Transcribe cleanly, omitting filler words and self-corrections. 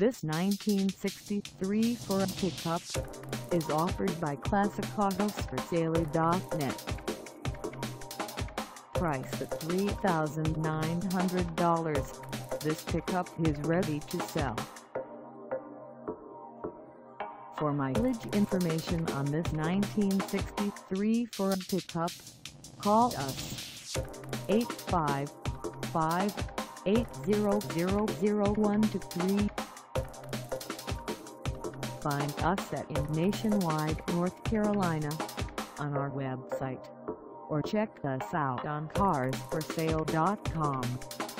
This 1963 Ford pickup is offered by ClassicAutosForSale.net. Price at $3,900, this pickup is ready to sell. For mileage information on this 1963 Ford pickup, call us 855-800-0123. Find us in Nationwide, North Carolina, on our website, or check us out on CarsForSale.com.